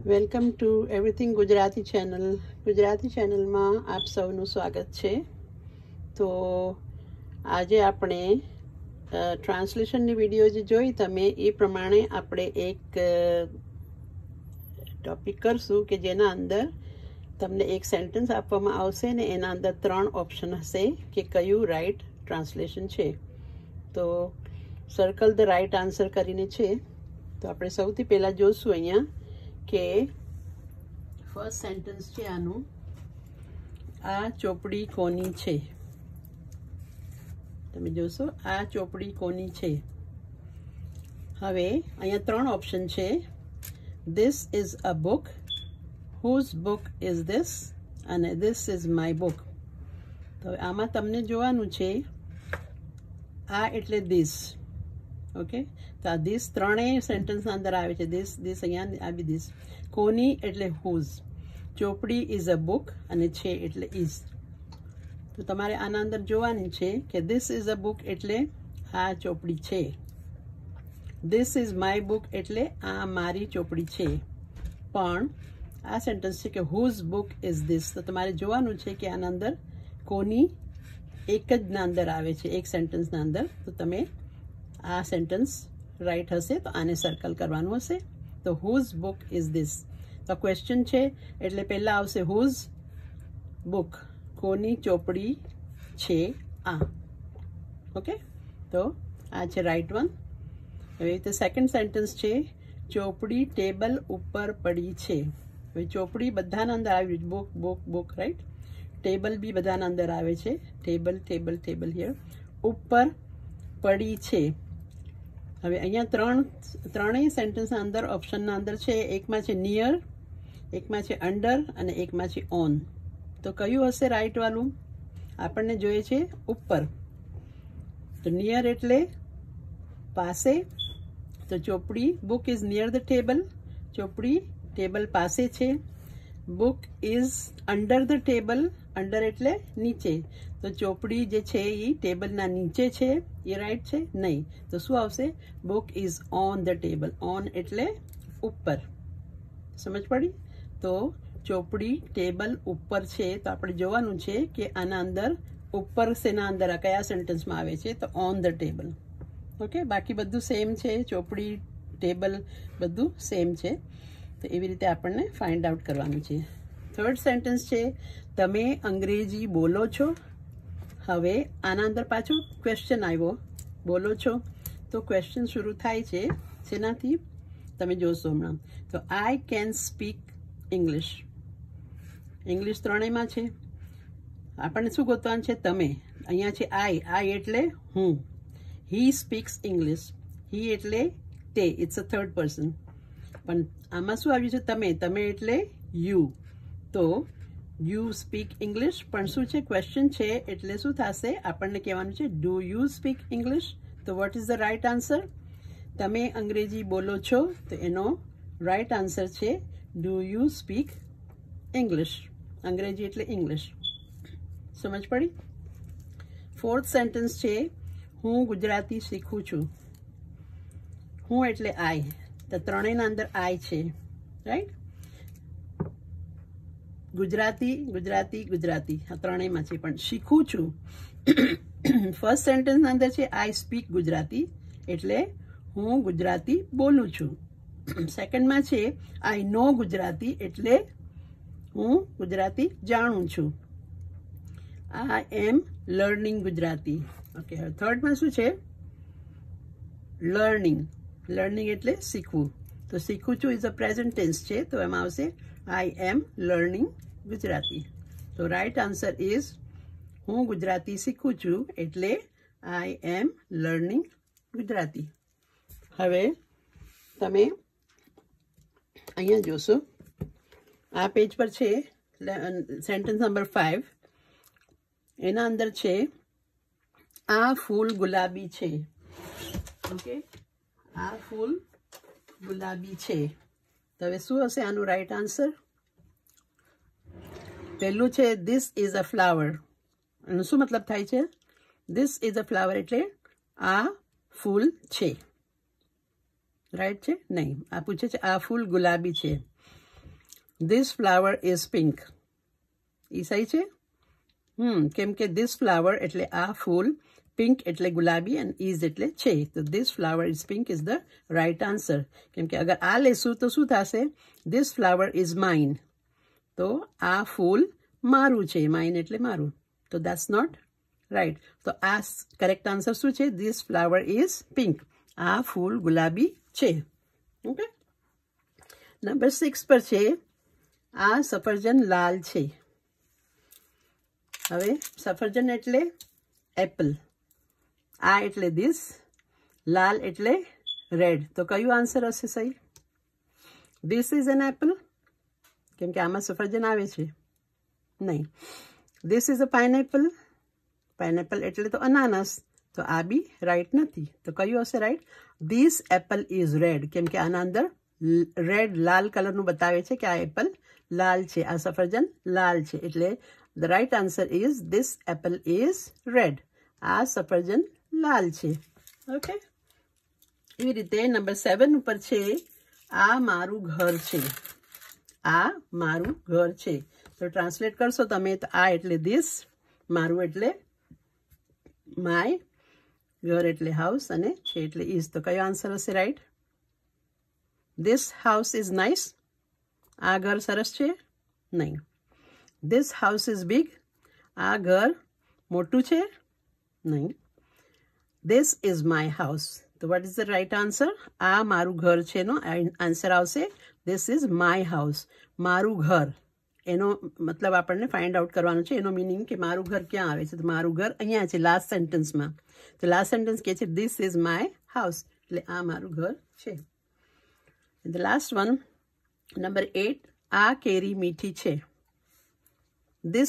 Welcome to everything Gujarati channel. Gujarati ચેનલમાં આપ સૌનું સ્વાગત છે. તો આજે આપણે ટ્રાન્સલેશનની વિડીયો જે જોઈ તમે એ પ્રમાણે આપણે એક ટોપિક કરશું કે જેના અંદર તમને એક સેન્ટેન્સ આપવામાં આવશે ને એના અંદર 3 ઓપ્શન હશે કે કયું રાઈટ ટ્રાન્સલેશન છે. તો સર્કલ ધ રાઈટ આન્સર કરીને છે. તો આપણે સૌથી પહેલાં જોશું અહીંયા કે ફર્સ્ટ સેન્ટેન્સ છે આનું, આ ચોપડી કોની છે. તમે જોશો આ ચોપડી કોની છે. હવે અહીંયા 3 ઓપ્શન છે. This is a book, whose book is this અને ધીસ ઇઝ માય બુક. તો આમાં તમને જોવાનું છે આ એટલે ધીસ. ઓકે, તો આ ધીસ ત્રણેય સેન્ટેન્સના અંદર આવે છે. ધીસ અહીંયા આવી ધીસ. કોની એટલે હુઝ. ચોપડી ઇઝ અ બુક અને છે એટલે ઇઝ. તો તમારે આના અંદર જોવાની છે કે ધીસ ઇઝ અ બુક એટલે આ ચોપડી છે. ધીસ ઇઝ માય બુક એટલે આ મારી ચોપડી છે. પણ આ સેન્ટેન્સ છે કે હુઝ બુક ઇઝ ધીસ. તો તમારે જોવાનું છે કે આના અંદર કોની એક જ ના અંદર આવે છે, એક સેન્ટેન્સના અંદર. તો તમે આ સેન્ટેન્સ રાઈટ હશે તો આને સર્કલ કરવાનું હશે. તો હુઝ બુક ઇઝ ધીસ. તો ક્વેશ્ચન છે એટલે પહેલાં આવશે હુઝ બુક, કોની ચોપડી છે આ. ઓકે, તો આ છે રાઈટ વન. હવે રીતે સેકન્ડ સેન્ટેન્સ છે ચોપડી ટેબલ ઉપર પડી છે. હવે ચોપડી બધાના અંદર આવી છે, book book book, right. Table બી બધાના અંદર આવે છે, ટેબલ ટેબલ ટેબલ હિયર. ઉપર પડી છે. હવે અહીંયા ત્રણેય સેન્ટેન્સના અંદર ઓપ્શનના અંદર છે, એકમાં છે નિયર, એકમાં છે અંડર અને એકમાં છે ઓન. તો કયું હશે રાઈટ વાળું? આપણને જોઈએ છે ઉપર. તો નિયર એટલે પાસે. તો ચોપડી book is near the table, ચોપડી ટેબલ પાસે છે. Book is under the table, under એટલે નીચે. તો ચોપડી જે છે એ ટેબલના નીચે છે, એ રાઈટ છે? નહીં. તો શું આવશે? Book is on the table. On એટલે ઉપર. સમજ પડી? તો ચોપડી ટેબલ ઉપર છે. તો આપણે જોવાનું છે કે આના અંદર ઉપર શેના અંદર કયા સેન્ટેન્સમાં આવે છે. તો ઓન ધ ટેબલ. ઓકે, બાકી બધું સેમ છે, ચોપડી ટેબલ બધું સેમ છે. તો એવી રીતે આપણને ફાઇન્ડ આઉટ કરવાનું છે. થર્ડ સેન્ટેન્સ છે તમે અંગ્રેજી બોલો છો. હવે આના અંદર પાછું ક્વેશ્ચન આવ્યો, બોલો છો. તો ક્વેશ્ચન શરૂ થાય છે શેનાથી તમે જોશો હમણાં. તો I can speak English. English ત્રણેયમાં છે. આપણને શું ગોતવાનું છે? તમે. અહીંયા છે આઈ એટલે હું. હી સ્પીક્સ ઇંગ્લિશ. હી એટલે તે, ઇટ્સ અ થર્ડ પર્સન. પણ આમાં શું આવ્યું છે? તમે. તમે એટલે યુ. તો યુ સ્પીક ઇંગ્લિશ. પણ શું છે? ક્વેશ્ચન છે એટલે શું થશે? આપણને કહેવાનું છે ડુ યુ સ્પીક ઇંગ્લિશ. તો what is the right answer? તમે અંગ્રેજી બોલો છો. તો એનો રાઈટ આન્સર છે ડુ યુ સ્પીક ઇંગ્લિશ. અંગ્રેજી એટલે ઇંગ્લિશ. સમજ પડી? ફોર્થ સેન્ટેન્સ છે હું ગુજરાતી શીખું છું. હું એટલે આઈ. તો ત્રણેયના અંદર આઈ છે, રાઈટ. ગુજરાતી ગુજરાતી ગુજરાતી આ ત્રણેયમાં છે. પણ શીખું છું ફર્સ્ટ સેન્ટેન્સના અંદર છે આઈ સ્પીક ગુજરાતી એટલે હું ગુજરાતી બોલું છું. સેકન્ડમાં છે આઈ નો ગુજરાતી એટલે હું ગુજરાતી જાણું છું. I am learning Gujarati. Okay, હવે થર્ડમાં શું છે? લર્નિંગ. લર્નિંગ એટલે શીખવું. તો શીખું છું ઇઝ અ પ્રેઝન્ટ ટેન્સ છે. તો એમાં આવશે આઈ એમ લર્નિંગ ગુજરાતી. તો રાઈટ આન્સર ઇઝ હું ગુજરાતી શીખું છું એટલે આઈ એમ લર્નિંગ ગુજરાતી. હવે તમે અહીંયા જોશો આ પેજ પર છે સેન્ટેન્સ નંબર 5. એના અંદર છે આ ફૂલ ગુલાબી છે. ઓકે, આ ફૂલ ગુલાબી છે. તો હવે શું હશે આનું રાઈટ આન્સર? પહેલું છે ધીસ ઇઝ અ ફ્લાવર. એનો શું મતલબ થાય છે? ધીસ ઇઝ અ ફ્લાવર એટલે આ ફૂલ છે. રાઈટ છે? નહીં, આ પૂછે છે આ ફૂલ ગુલાબી છે. This flower is pink. એ સહી છે? કેમ કે this flower એટલે આ ફૂલ, pink એટલે ગુલાબી and is એટલે છે. તો this flower is pink is the right answer. કેમ કે અગર આ લેશું તો શું થશે? This flower is mine. તો આ ફૂલ મારું છે. Mine એટલે મારું. તો that's not right. તો આ correct answer શું છે? This flower is pink. આ ફૂલ ગુલાબી છે. Okay? નંબર 6 પર છે આ સફરજન લાલ છે. હવે સફરજન એટલે એપલ, આ એટલે this, લાલ એટલે રેડ. તો કયું આન્સર હશે સહી? This is an apple. કેમ કે આમાં સફરજન આવે છે? નહીં. This is a pineapple. Pineapple એટલે તો અનાનસ. તો આ બી રાઈટ નથી. તો કયું હશે right? This apple is red. કેમ કે આના અંદર રેડ લાલ કલરનું બતાવે છે કે આ એપલ લાલ છે, આ સફરજન લાલ છે. એટલે the right answer is this apple is red. આ સફરજન લાલ છે. ઓકે, એવી રીતે નંબર 7 ઉપર છે આ મારું ઘર છે. આ મારું ઘર છે. તો ટ્રાન્સલેટ કરશો તમે તો આ એટલે this, મારું એટલે my, ઘર એટલે હાઉસ અને છે એટલે is. તો કયો આન્સર હશે right? This house is nice. આ ઘર સરસ છે? નહીં. This house is big. આ ઘર મોટું છે? નહીં. This is my house. તો what is the right answer? આ મારું ઘર છે નો આન્સર આવશે this is my house. મારું ઘર એનો મતલબ આપણને ફાઇન્ડ આઉટ કરવાનું છે. એનો મિનિંગ કે મારું ઘર ક્યાં આવે છે? તો મારું ઘર અહીંયા છે લાસ્ટ સેન્ટેન્સમાં. તો લાસ્ટ સેન્ટેન્સ કહે છે this is my house. એટલે આ મારું ઘર છે. The last one, number 8, આ કેરી મીઠી છે. This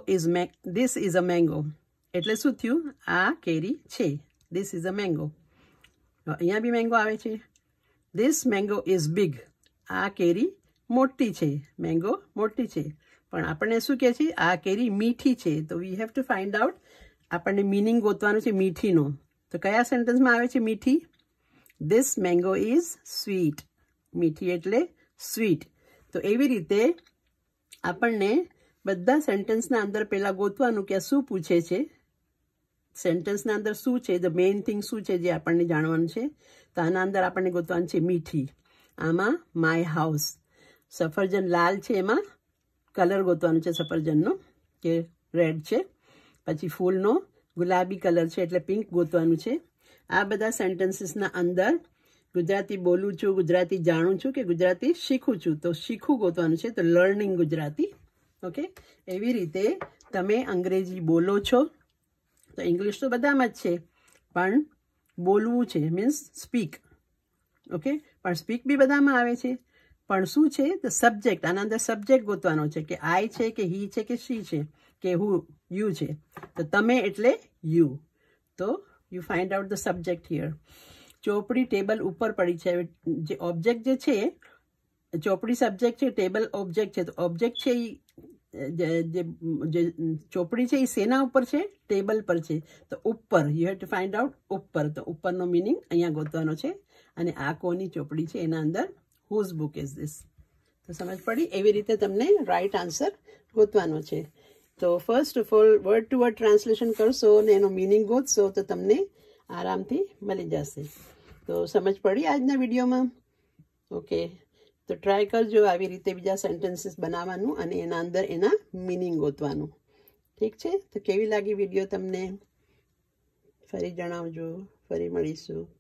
is a mango. એટલે શું થયું? આ કેરી છે. This is a mango. અહીંયા બી મેંગો આવે છે. This mango is big. આ કેરી મોટી છે. મેંગો મોટી છે. પણ આપણને શું કહે છે? આ કેરી મીઠી છે. તો we have to find out. આપણને મિનિંગ ગોતવાનું છે મીઠીનો. તો કયા સેન્ટેન્સમાં આવે છે મીઠી? This mango is sweet. મીઠી એટલે સ્વીટ. તો એવી રીતે આપણને બધા સેન્ટેન્સના અંદર પહેલા ગોતવાનું કે આ શું પૂછે છે, સેન્ટેન્સના અંદર શું છે, ધ મેઇન થિંગ શું છે જે આપણને જાણવાનું છે. તો આના અંદર આપણને ગોતવાનું છે મીઠી. આમાં માય હાઉસ. સફરજન લાલ છે, એમાં કલર ગોતવાનું છે સફરજનનો કે રેડ છે. પછી ફૂલનો ગુલાબી કલર છે એટલે પિંક ગોતવાનું છે. આ બધા સેન્ટેન્સીસના અંદર ગુજરાતી બોલું છું, ગુજરાતી જાણું છું કે ગુજરાતી શીખું છું, તો શીખવું ગોતવાનું છે. તો લર્નિંગ ગુજરાતી. ઓકે, એવી રીતે તમે અંગ્રેજી બોલો છો તો ઇંગ્લિશ તો બધામાં જ છે, પણ બોલવું છે મીન્સ સ્પીક. ઓકે, પણ સ્પીક બી બધામાં આવે છે. પણ શું છે? તો સબ્જેક્ટ. આના અંદર સબ્જેક્ટ ગોતવાનો છે કે આઈ છે કે હી છે કે શી છે કે હું યુ છે. તો તમે એટલે યુ. તો you find out the subject here. ચોપડી ટેબલ ઉપર પડી છે. જે ઓબ્જેક્ટ જે છે, ચોપડી સબ્જેક્ટ છે, ટેબલ ઓબ્જેક્ટ છે. તો ઓબ્જેક્ટ છે જે ચોપડી છે એ શેના ઉપર છે? ટેબલ પર છે. તો ઉપર. You have to find out ઉપર. તો ઉપરનો મિનિંગ અહીંયા ગોતવાનો છે. અને આ કોની ચોપડી છે એના અંદર હુઝ બુક ઇઝ ધીસ. તો સમજ પડી? એવી રીતે તમને રાઈટ આન્સર ગોતવાનો છે. તો first of all word to word translation કરશો ને એનો મિનિંગ ગોતશો તો તમને આરામથી મળી જશે. તો સમજ પડી આજના વિડીયોમાં? ઓકે, તો ટ્રાય કરજો આવી રીતે બીજા સેન્ટેન્સીસ બનાવવાનું અને એના અંદર એના મિનિંગ ગોતવાનું. ઠીક છે? તો કેવી લાગી વિડીયો તમને ફરી જણાવજો. ફરી મળીશું.